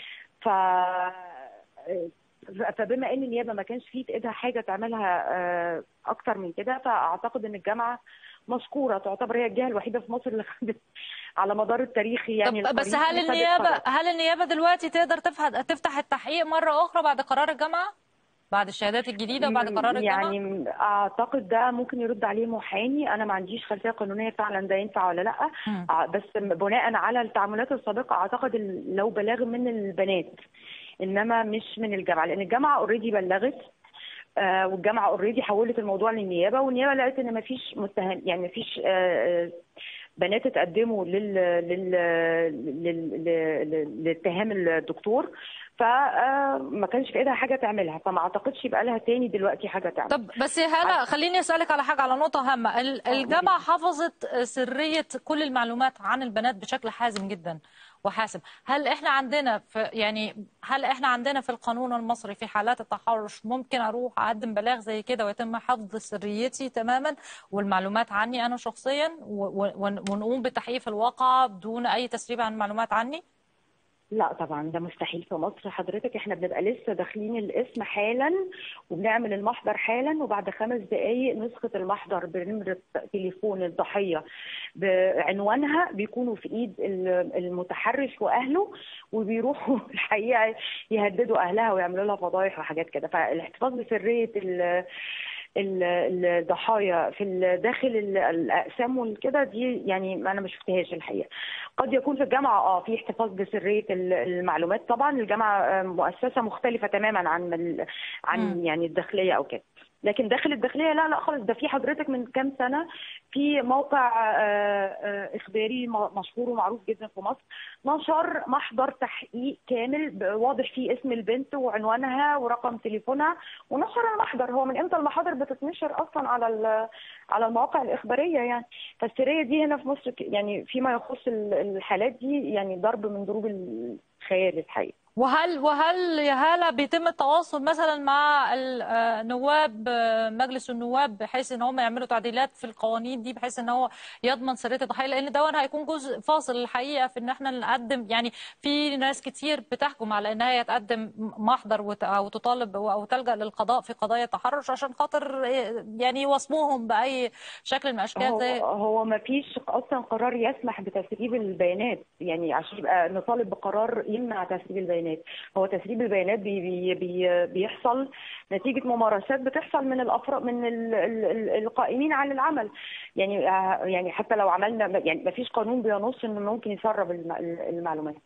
فبما ان النيابه ما كانش في ايدها حاجه تعملها اكتر من كده، فاعتقد ان الجامعه مشكوره، تعتبر هي الجهه الوحيده في مصر اللي خدت على مدار التاريخ يعني. طب بس هل النيابه دلوقتي تقدر تفتح التحقيق مره اخرى بعد قرار الجامعه، بعد الشهادات الجديده وبعد قرار الجامعه؟ يعني اعتقد ده ممكن يرد عليه محامي، انا ما عنديش خلفيه قانونيه فعلا ده ينفع ولا لا. بس بناء على التعاملات السابقه اعتقد لو بلاغ من البنات انما مش من الجامعه، لان الجامعه اوريدي بلغت والجامعه اوريدي حولت الموضوع للنيابه، والنيابه لقت ان مفيش متهم يعني مفيش بنات اتقدموا لاتهام الدكتور، فما كانش في ايدها حاجه تعملها، فما اعتقدش يبقى لها تاني دلوقتي حاجه تعمل. طب بس هلا خليني اسالك على حاجه، على نقطه هامه. الجامعه حفظت سريه كل المعلومات عن البنات بشكل حازم جدا وحاسم. هل احنا عندنا في القانون المصري في حالات التحرش ممكن اروح اقدم بلاغ زي كده ويتم حفظ سريتي تماما والمعلومات عني انا شخصيا ونقوم بتحقيق في الواقع بدون اي تسريب عن المعلومات عني؟ لا طبعا ده مستحيل في مصر حضرتك. احنا بنبقى لسه داخلين القسم حالا وبنعمل المحضر حالا، وبعد 5 دقائق نسخة المحضر بنمرة تليفون الضحية بعنوانها بيكونوا في ايد المتحرش واهله، وبيروحوا الحقيقة يهددوا اهلها ويعملوا لها فضايح وحاجات كده. فالاحتفاظ بسرية الضحايا في داخل الاقسام والكده دي يعني انا ما شفتهاش الحقيقه. قد يكون في الجامعه في احتفاظ بسريه المعلومات، طبعا الجامعه مؤسسه مختلفه تماما عن يعني الداخليه او كده، لكن داخل الداخليه لا خالص. ده في حضرتك من كام سنه في موقع اخباري مشهور ومعروف جدا في مصر نشر محضر تحقيق كامل واضح فيه اسم البنت وعنوانها ورقم تليفونها، ونشر المحضر. هو من امتى المحاضر بتتنشر اصلا على المواقع الاخباريه يعني؟ فالسريه دي هنا في مصر يعني فيما يخص الحالات دي يعني ضرب من ضروب الخيال الحقيقه. وهل يا هالة بيتم التواصل مثلا مع نواب مجلس النواب بحيث ان هم يعملوا تعديلات في القوانين دي بحيث ان هو يضمن سرية الضحية؟ لان ده هيكون جزء فاصل الحقيقة في ان احنا نقدم، يعني في ناس كتير بتحكم على انها هي تقدم محضر او تطالب او تلجأ للقضاء في قضايا التحرش عشان خاطر يعني يوصموهم بأي شكل من الاشكال. هو ما فيش اصلا قرار يسمح بتسريب البيانات، يعني عشان يبقى نطالب بقرار يمنع تسريب البيانات. هو تسريب البيانات بيحصل نتيجة ممارسات بتحصل من الأفراد من القائمين على العمل، يعني حتى لو عملنا يعني ما فيش قانون بينص إنه ممكن يسرب المعلومات.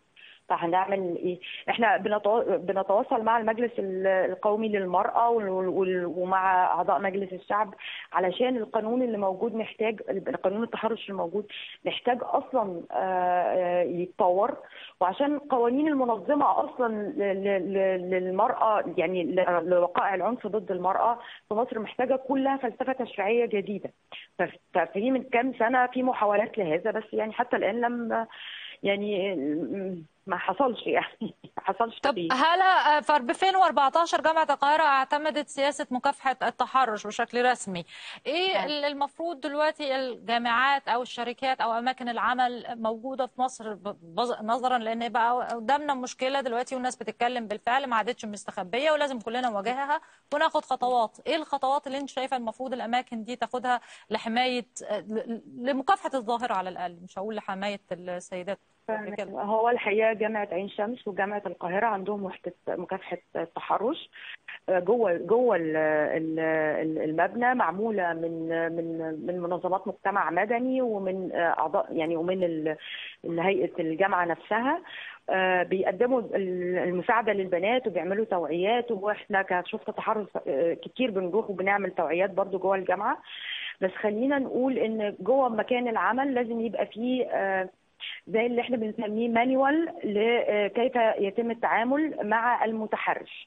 فهنعمل ايه؟ احنا بنتواصل مع المجلس القومي للمرأة ومع اعضاء مجلس الشعب علشان القانون اللي موجود محتاج، قانون التحرش الموجود محتاج اصلا يتطور، وعشان القوانين المنظمة اصلا للمرأة يعني لوقائع العنف ضد المرأة في مصر محتاجة كلها فلسفة تشريعية جديدة. ففي من كام سنة في محاولات لهذا، بس يعني حتى الآن لم يعني ما حصلش يعني ما حصلش. طب هلا في 2014 جامعة القاهرة اعتمدت سياسة مكافحة التحرش بشكل رسمي. ايه المفروض دلوقتي الجامعات او الشركات او اماكن العمل موجودة في مصر نظرا لان بقى قدامنا مشكلة دلوقتي والناس بتتكلم بالفعل ما عادتش مستخبية ولازم كلنا نواجهها وناخد خطوات. ايه الخطوات اللي انت شايفة المفروض الاماكن دي تاخدها لحماية لمكافحة الظاهرة على الاقل، مش هقول لحماية السيدات؟ هو الحقيقه جامعه عين شمس وجامعه القاهره عندهم وحده مكافحه التحرش جوه المبنى، معموله من منظمات مجتمع مدني ومن اعضاء يعني ومن هيئه الجامعه نفسها. بيقدموا المساعده للبنات وبيعملوا توعيات، واحنا كشرطه تحرش كتير بنروح وبنعمل توعيات برضو جوه الجامعه. بس خلينا نقول ان جوه مكان العمل لازم يبقى فيه زي اللي احنا بنسميه مانيوال لكيف يتم التعامل مع المتحرش.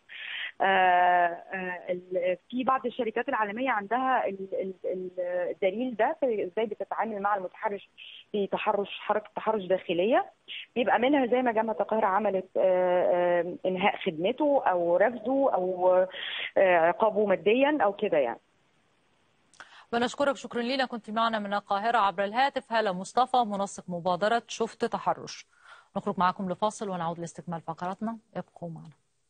في بعض الشركات العالميه عندها الدليل ده ازاي بتتعامل مع المتحرش في حركه تحرش داخليه، بيبقى منها زي ما جامعه القاهره عملت انهاء خدمته او رفضه او عقابه ماديا او كده يعني. بنشكرك شكرا لينا. كنت معنا من القاهرة عبر الهاتف هالة مصطفى منسق مبادرة شفت تحرش. نخرج معكم لفاصل ونعود لاستكمال فقراتنا، ابقوا معنا.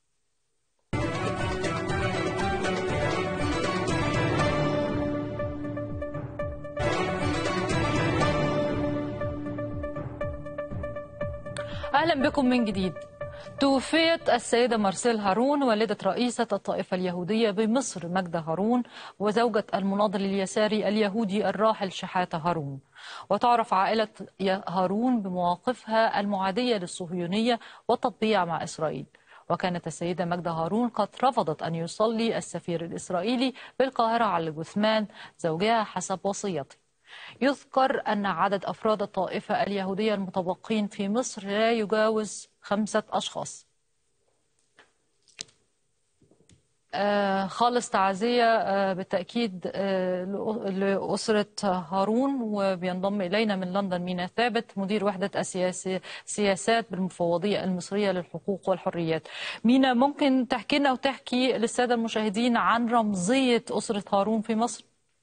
أهلا بكم من جديد. توفيت السيدة مارسيل هارون والدة رئيسة الطائفة اليهودية بمصر ماجدة هارون وزوجة المناضل اليساري اليهودي الراحل شحاتة هارون. وتعرف عائلة هارون بمواقفها المعادية للصهيونية والتطبيع مع إسرائيل. وكانت السيدة ماجدة هارون قد رفضت أن يصلي السفير الإسرائيلي بالقاهرة على جثمان زوجها حسب وصيته. يذكر أن عدد أفراد الطائفة اليهودية المتبقين في مصر لا يجاوز 5 أشخاص. خالص تعزية بالتأكيد لأسرة هارون. وبينضم إلينا من لندن مينا ثابت مدير وحدة السياسات بالمفوضية المصرية للحقوق والحريات. مينا، ممكن تحكي لنا وتحكي للسادة المشاهدين عن رمزية أسرة هارون في مصر؟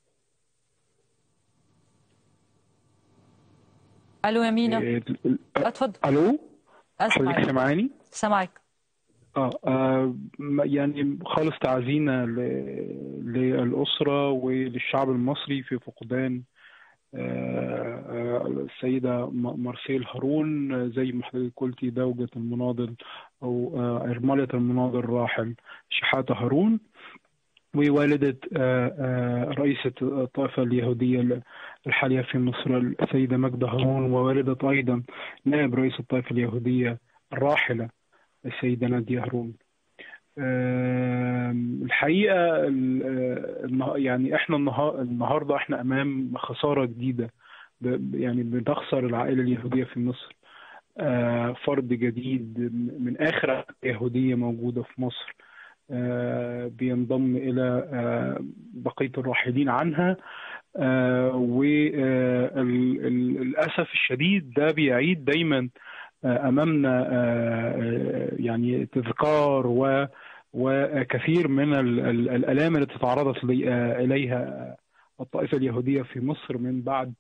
الو يا مينا. اتفضل. الو، حضرتك سامعاني؟ سامعك. يعني خالص تعزينا للأسرة وللشعب المصري في فقدان السيدة مارسيل هارون، زي ما حضرتك قلتي زوجة المناضل أو أرملة المناضل الراحل شحاتة هارون، ووالدة رئيسة الطائفة اليهودية الحالية في مصر السيدة ماجدة هارون، ووالدة أيضا نائب رئيس الطائفة اليهودية الراحلة السيدة نادية هارون. الحقيقة يعني احنا النهاردة احنا أمام خسارة جديدة، يعني بتخسر العائلة اليهودية في مصر فرد جديد من آخر يهودية موجودة في مصر بينضم إلى بقية الراحلين عنها. وللأسف الشديد ده بيعيد دايما أمامنا يعني تذكار وكثير من الآلام التي تعرضت إليها الطائفة اليهودية في مصر من بعد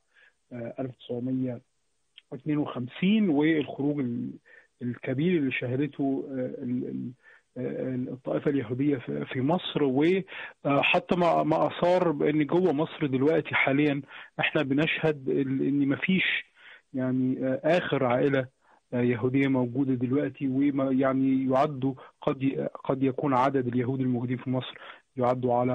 1952 والخروج الكبير اللي شهدته الطائفة اليهودية في مصر، وحتى ما أثار بأن جوه مصر دلوقتي حاليا احنا بنشهد أن مفيش يعني آخر عائلة يهودية موجودة دلوقتي، ويعني يعدوا قد يكون عدد اليهود الموجودين في مصر يعدوا على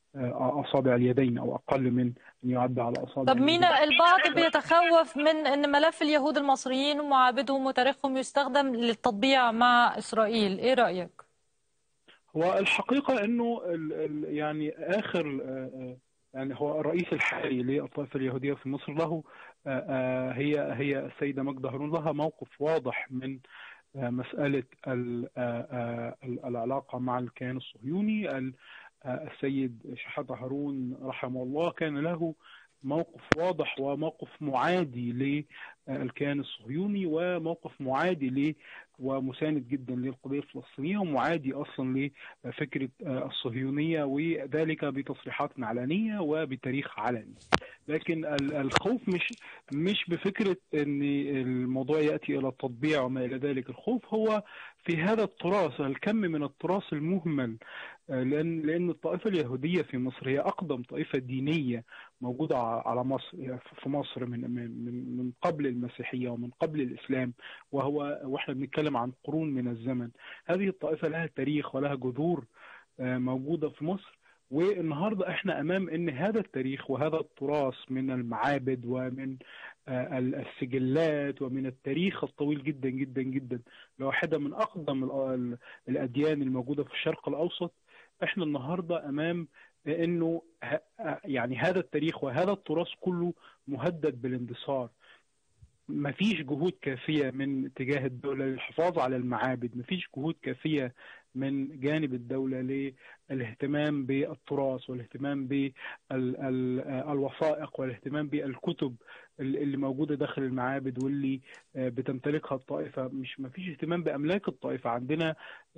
أصابع اليدين أو أقل من أن يعد على أصابع طب مين البعض بيتخوف من أن ملف اليهود المصريين ومعابدهم وتاريخهم يستخدم للتطبيع مع إسرائيل؟ إيه رأيك؟ هو الحقيقة أنه يعني يعني هو الرئيس الحالي للطائفة اليهودية في مصر له هي السيدة ماجدة هارون لها موقف واضح من مسألة العلاقة مع الكيان الصهيوني. السيد شحاتة هارون رحمه الله كان له موقف واضح وموقف معادي للكيان الصهيوني وموقف معادي ومساند جدا للقضية الفلسطينية ومعادي أصلا لفكرة الصهيونية، وذلك بتصريحات علنية وبتاريخ علني. لكن الخوف مش بفكرة أن الموضوع يأتي إلى التطبيع وما إلى ذلك. الخوف هو في هذا التراث، الكم من التراث المهمل، لأن الطائفة اليهودية في مصر هي أقدم طائفة دينية موجودة على مصر، في مصر من قبل المسيحية ومن قبل الإسلام، وإحنا بنتكلم عن قرون من الزمن. هذه الطائفة لها تاريخ ولها جذور موجودة في مصر، والنهاردة احنا أمام أن هذا التاريخ وهذا التراث من المعابد ومن السجلات ومن التاريخ الطويل جدا جدا جدا لواحدة من أقدم الأديان الموجودة في الشرق الأوسط. احنا النهاردة أمام أنه يعني هذا التاريخ وهذا التراث كله مهدد بالاندثار. مفيش جهود كافية من تجاه الدولة للحفاظ على المعابد، مفيش جهود كافية من جانب الدولة للاهتمام بالتراث والاهتمام بالوثائق والاهتمام بالكتب اللي موجودة داخل المعابد واللي بتمتلكها الطائفة. مفيش اهتمام بأملاك الطائفة. عندنا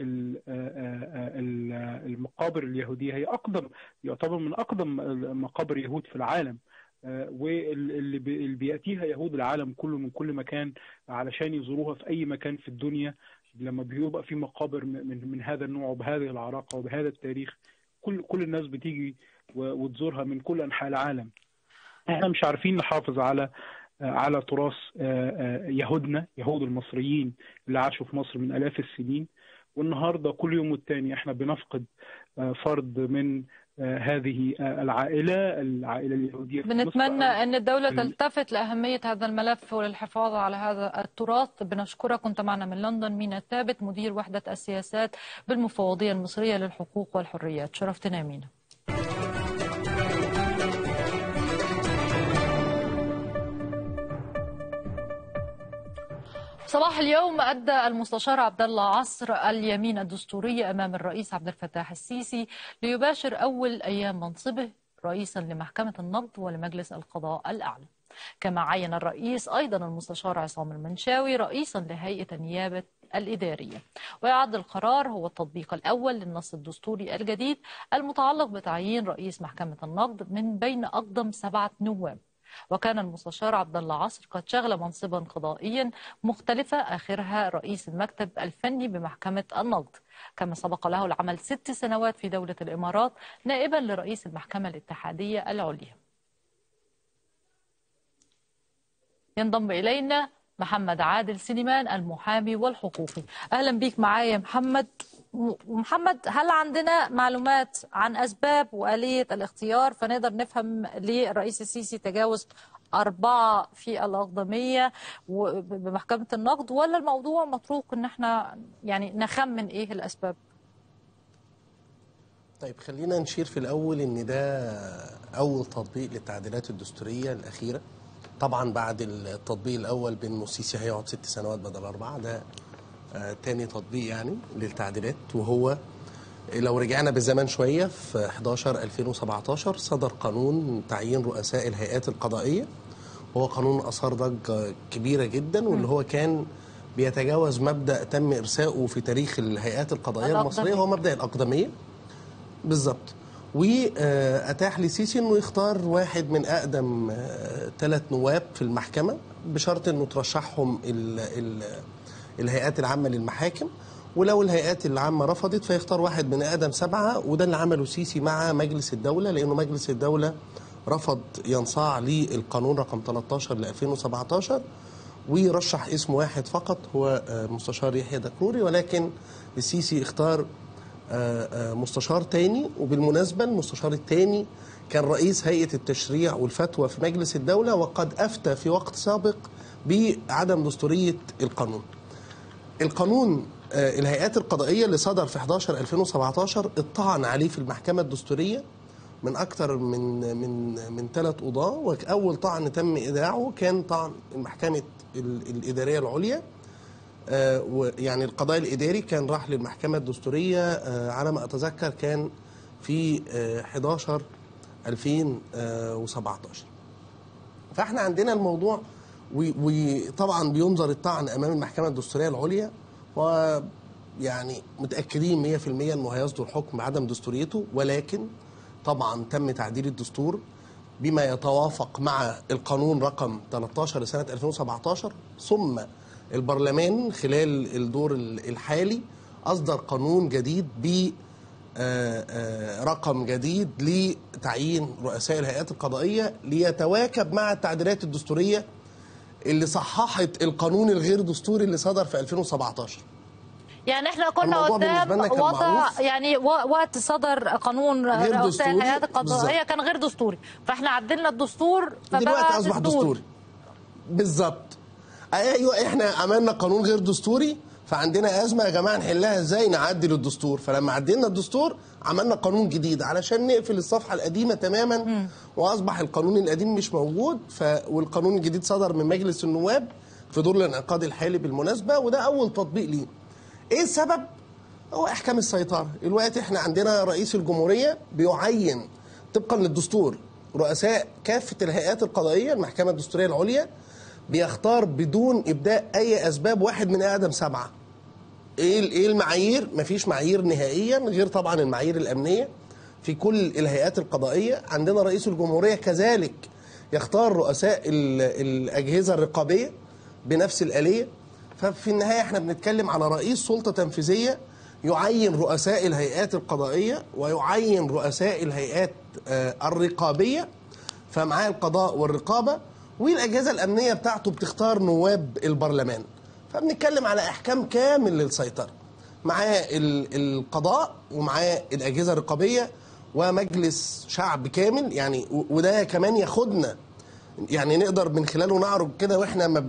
المقابر اليهودية هي يعتبر من أقدم مقابر يهود في العالم، واللي بيأتيها يهود العالم كله من كل مكان علشان يزوروها في أي مكان في الدنيا. لما بيبقى في مقابر من هذا النوع وبهذه العراقة وبهذا التاريخ، كل الناس بتيجي وتزورها من كل أنحاء العالم. احنا مش عارفين نحافظ على تراث يهود المصريين اللي عاشوا في مصر من آلاف السنين، والنهاردة كل يوم والتاني احنا بنفقد فرد من هذه العائلة اليهودية. بنتمنى أن الدولة تلتفت لأهمية هذا الملف وللحفاظ على هذا التراث. بنشكرك. كنت معنا من لندن مينا ثابت، مدير وحدة السياسات بالمفوضية المصرية للحقوق والحريات. شرفتنا يا مينا. صباح اليوم أدى المستشار عبد الله عصر اليمين الدستوري أمام الرئيس عبد الفتاح السيسي ليباشر أول أيام منصبه رئيسا لمحكمة النقد ولمجلس القضاء الأعلى. كما عين الرئيس أيضا المستشار عصام المنشاوي رئيسا لهيئة النيابة الإدارية. ويعد القرار هو التطبيق الأول للنص الدستوري الجديد المتعلق بتعيين رئيس محكمة النقد من بين أقدم 7 نواب. وكان المستشار عبد الله عصر قد شغل منصبا قضائيا مختلفة آخرها رئيس المكتب الفني بمحكمة النقد، كما سبق له العمل 6 سنوات في دولة الإمارات نائبا لرئيس المحكمة الاتحادية العليا. ينضم إلينا محمد عادل سليمان المحامي والحقوقي. أهلا بك معايا محمد. هل عندنا معلومات عن أسباب وآلية الاختيار فنقدر نفهم ليه الرئيس السيسي تجاوز 4 في الأقدمية بمحكمة النقد، ولا الموضوع مطروق إن احنا يعني نخمن إيه الأسباب؟ طيب خلينا نشير في الأول إن ده أول تطبيق للتعديلات الدستورية الأخيرة. طبعا بعد التطبيق الأول بأنه السيسي هيقعد 6 سنوات بدل 4، ده تاني تطبيق يعني للتعديلات. وهو لو رجعنا بالزمن شوية في 11/2017 صدر قانون تعيين رؤساء الهيئات القضائية، وهو قانون أثار ضجة كبيرة جدا، واللي هو كان بيتجاوز مبدأ تم إرساؤه في تاريخ الهيئات القضائية المصرية، هو مبدأ الأقدمية بالظبط. وأتاح للسيسي أنه يختار واحد من أقدم 3 نواب في المحكمة بشرط أنه ترشحهم الهيئات العامة للمحاكم، ولو الهيئات العامة رفضت فيختار واحد من أقدم 7. وده اللي عمله السيسي مع مجلس الدولة، لأنه مجلس الدولة رفض ينصاع للقانون رقم 13 ل2017 ورشح اسم واحد فقط هو مستشار يحيى دكروري، ولكن السيسي اختار مستشار تاني، وبالمناسبة المستشار التاني كان رئيس هيئة التشريع والفتوى في مجلس الدولة، وقد أفتى في وقت سابق بعدم دستورية القانون. القانون الهيئات القضائية اللي صدر في 11/2017 اطعن عليه في المحكمة الدستورية من أكثر من 3 قضاة، وأول طعن تم إيداعه كان طعن المحكمة الإدارية العليا. يعني القضاء الإداري كان راح للمحكمة الدستورية على ما أتذكر كان في 11/2017. فاحنا عندنا الموضوع وطبعا بينظر الطعن أمام المحكمة الدستورية العليا، ويعني متأكدين 100% أنه هيصدر حكم بعدم دستوريته، ولكن طبعا تم تعديل الدستور بما يتوافق مع القانون رقم 13 لسنة 2017، ثم البرلمان خلال الدور الحالي أصدر قانون جديد برقم جديد لتعيين رؤساء الهيئات القضائية ليتواكب مع التعديلات الدستورية اللي صححت القانون الغير دستوري اللي صدر في 2017. يعني احنا كنا قدام وضع يعني وقت صدر قانون رؤساء الهيئات القضائية كان غير دستوري، فاحنا عدلنا الدستور دلوقتي أصبح دستوري. بالظبط. ايوه احنا عملنا قانون غير دستوري، فعندنا ازمه يا جماعه نحلها ازاي؟ نعدل الدستور. فلما عدلنا الدستور عملنا قانون جديد علشان نقفل الصفحه القديمه تماما، واصبح القانون القديم مش موجود. والقانون الجديد صدر من مجلس النواب في دور الانعقاد الحالي بالمناسبه، وده اول تطبيق ليه. ايه السبب؟ هو احكام السيطره. دلوقتي احنا عندنا رئيس الجمهوريه بيعين طبقا للدستور رؤساء كافه الهيئات القضائيه، المحكمه الدستوريه العليا بيختار بدون ابداء اي اسباب واحد من اقدم 7. ايه المعايير؟ مفيش معايير نهائيا غير طبعا المعايير الامنيه في كل الهيئات القضائيه. عندنا رئيس الجمهوريه كذلك يختار رؤساء الاجهزه الرقابيه بنفس الاليه. ففي النهايه احنا بنتكلم على رئيس سلطه تنفيذيه يعين رؤساء الهيئات القضائيه ويعين رؤساء الهيئات الرقابيه، فمعاه القضاء والرقابه، والاجهزه الامنيه بتاعته بتختار نواب البرلمان. فبنتكلم على احكام كامل للسيطره، معاه القضاء ومعاه الاجهزه الرقابيه ومجلس شعب كامل. يعني وده كمان ياخدنا يعني نقدر من خلاله نعرض كده، واحنا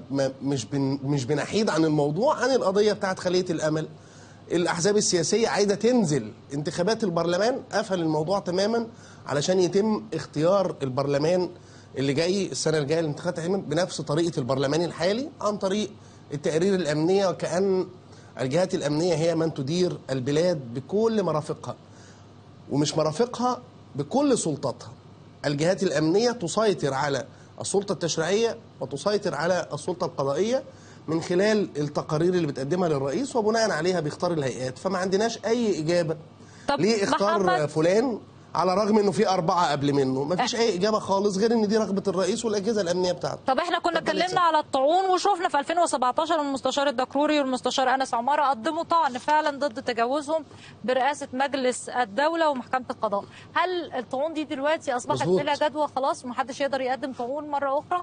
مش بنحيد عن الموضوع، عن القضيه بتاعت خليه الامل. الاحزاب السياسيه عايزه تنزل انتخابات البرلمان، قفل الموضوع تماما علشان يتم اختيار البرلمان اللي جاي السنه الجايه الانتخابات بنفس طريقه البرلمان الحالي، عن طريق التقارير الامنيه، وكأن الجهات الامنيه هي من تدير البلاد بكل مرافقها، ومش مرافقها بكل سلطاتها. الجهات الامنيه تسيطر على السلطه التشريعيه وتسيطر على السلطه القضائيه من خلال التقارير اللي بتقدمها للرئيس، وبناء عليها بيختار الهيئات. فما عندناش اي اجابه ليه اختار فلان على الرغم انه في 4 قبل منه. مفيش اي اجابه خالص غير ان دي رغبه الرئيس والاجهزه الامنيه بتاعته. طب احنا كنا اتكلمنا على الطعون، وشوفنا في 2017 المستشار الدكروري والمستشار انس عماره قدموا طعن فعلا ضد تجاوزهم برئاسه مجلس الدوله ومحكمه القضاء. هل الطعون دي دلوقتي اصبحت بلا جدوى خلاص ومحدش يقدر يقدم طعون مره اخرى؟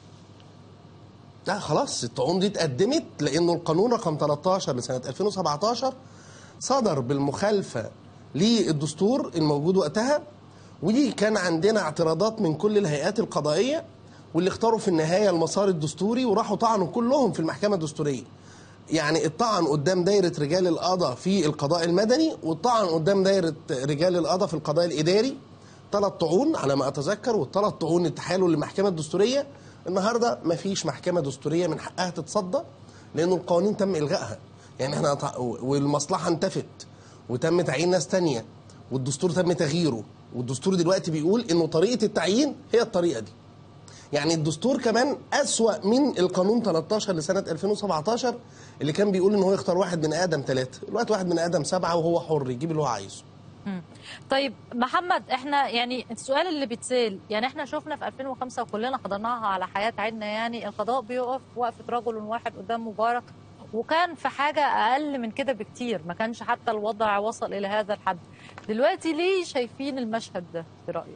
لا خلاص، الطعون دي اتقدمت لانه القانون رقم 13 لسنه 2017 صدر بالمخالفه للدستور الموجود وقتها، ودي كان عندنا اعتراضات من كل الهيئات القضائيه، واللي اختاروا في النهايه المسار الدستوري وراحوا طعنوا كلهم في المحكمه الدستوريه. يعني الطعن قدام دايره رجال القضاء في القضاء المدني، والطعن قدام دايره رجال القضاء في القضاء الاداري. 3 طعون على ما اتذكر، وال3 طعون اتحالوا للمحكمه الدستوريه. النهارده ما فيش محكمه دستوريه من حقها تتصدى، لانه القوانين تم الغائها. يعني احنا والمصلحه انتفت وتم تعيين ناس تانية، والدستور تم تغييره، والدستور دلوقتي بيقول انه طريقه التعيين هي الطريقه دي. يعني الدستور كمان أسوأ من القانون 13 لسنه 2017 اللي كان بيقول ان هو يختار واحد من ادم 3، دلوقتي واحد من ادم 7 وهو حر يجيب اللي هو عايزه. طيب محمد، احنا يعني السؤال اللي بيتسال، يعني احنا شفنا في 2005 وكلنا حضرناها على حياه عيننا، يعني القضاء بيقف وقفه رجل واحد قدام مبارك، وكان في حاجه اقل من كده بكتير، ما كانش حتى الوضع وصل الى هذا الحد. دلوقتي ليه شايفين المشهد ده برايك؟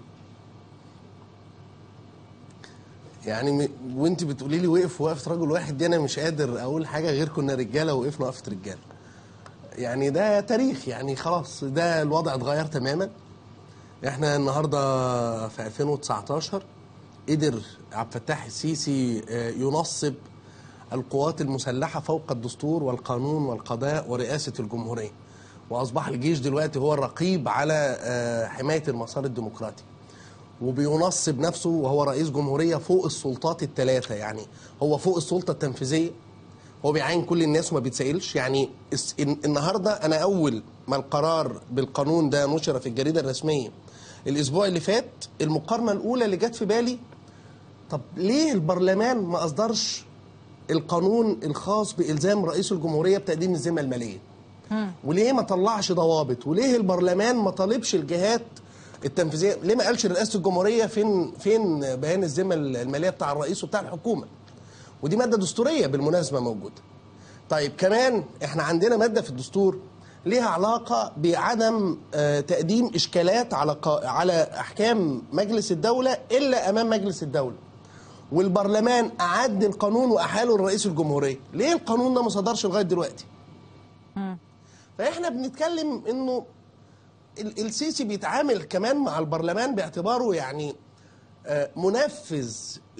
يعني وانت بتقولي لي وقف وقفه رجل واحد دي، انا مش قادر اقول حاجه غير كنا رجاله وقفنا وقفه رجاله. يعني ده تاريخ، يعني خلاص ده الوضع اتغير تماما. احنا النهارده في 2019 قدر عبد الفتاح السيسي ينصب القوات المسلحة فوق الدستور والقانون والقضاء ورئاسة الجمهورية، وأصبح الجيش دلوقتي هو الرقيب على حماية المسار الديمقراطي، وبينصب نفسه وهو رئيس جمهورية فوق السلطات الثلاثة. يعني هو فوق السلطة التنفيذية، هو بيعين كل الناس وما بيتسائلش. يعني النهاردة أنا أول ما القرار بالقانون ده نشر في الجريدة الرسمية الأسبوع اللي فات، المقارنة الأولى اللي جت في بالي، طب ليه البرلمان ما أصدرش القانون الخاص بإلزام رئيس الجمهورية بتقديم الذمة المالية؟ وليه ما طلعش ضوابط؟ وليه البرلمان ما طالبش الجهات التنفيذية؟ ليه ما قالش رئاسة الجمهورية فين بيان الذمة المالية بتاع الرئيس وبتاع الحكومة؟ ودي مادة دستورية بالمناسبة موجودة. طيب كمان احنا عندنا مادة في الدستور ليها علاقة بعدم تقديم إشكالات على أحكام مجلس الدولة إلا أمام مجلس الدولة، والبرلمان أعد القانون وأحاله لرئيس الجمهورية. ليه القانون ده ما صدرش لغاية دلوقتي؟ فإحنا بنتكلم إنه السيسي بيتعامل كمان مع البرلمان باعتباره يعني منفذ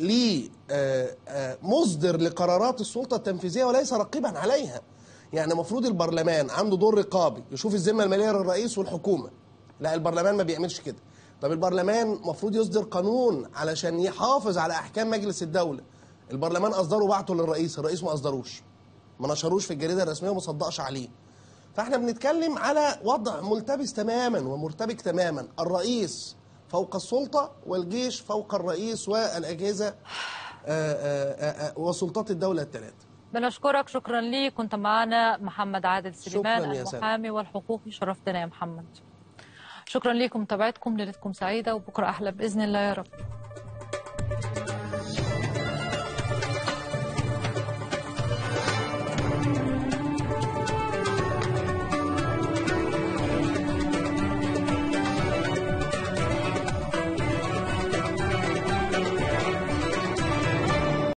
مصدر لقرارات السلطة التنفيذية وليس رقيبا عليها. يعني المفروض البرلمان عنده دور رقابي يشوف الذمة المالية للرئيس والحكومة، لا البرلمان ما بيعملش كده. طب البرلمان المفروض يصدر قانون علشان يحافظ على أحكام مجلس الدولة، البرلمان أصدره وبعته للرئيس، الرئيس ما أصدروش، ما نشروش في الجريدة الرسمية وما صدقش عليه. فاحنا بنتكلم على وضع ملتبس تماما ومرتبك تماما، الرئيس فوق السلطة والجيش فوق الرئيس والأجهزة وسلطات الدولة الثلاث. بنشكرك، شكرا ليك. كنت معنا محمد عادل سليمان المحامي والحقوقي، شرفتنا يا محمد. شكرا لكم، متابعتكم، ليلتكم سعيدة وبكرة أحلى بإذن الله يا رب.